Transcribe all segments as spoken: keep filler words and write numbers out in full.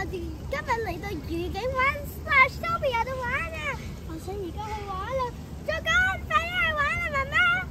哋今日嚟到愉景灣 Splashtopia 度玩啊！我想而家去玩啦，再講快啲去玩啦，媽媽！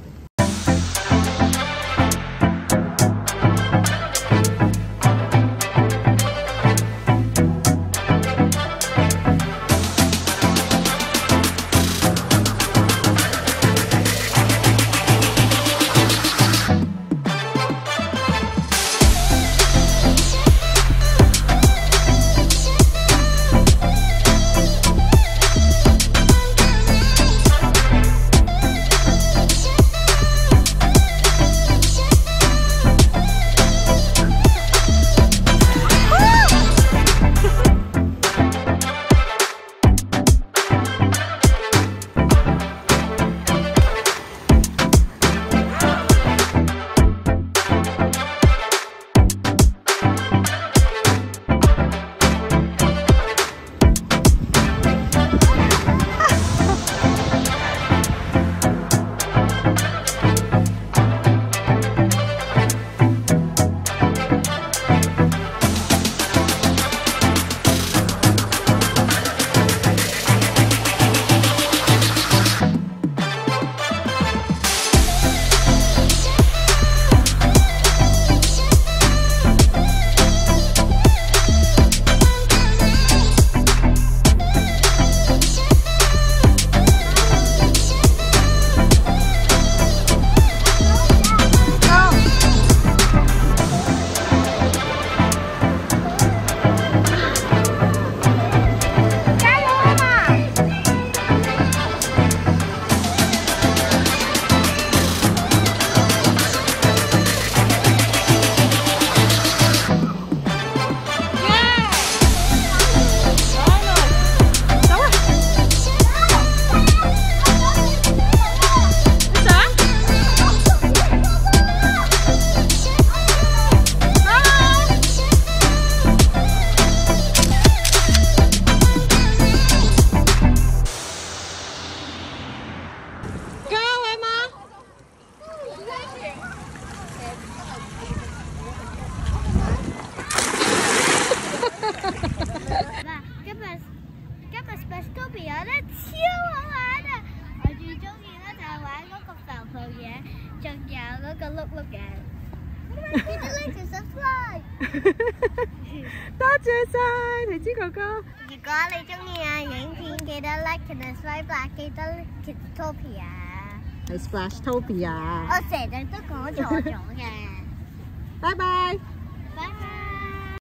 Splashtopia 咧超好玩啊！我最中意咧就係玩嗰個浮浮嘢，仲有嗰個碌碌嘅。記得 like 同 subscribe。 多謝晒提子哥哥。 如果你中意啊影片，記得 like 同 subscribe 啦，記得 Kiztopia。 係 Splashtopia。 我成日都講錯咗嘅。 拜拜。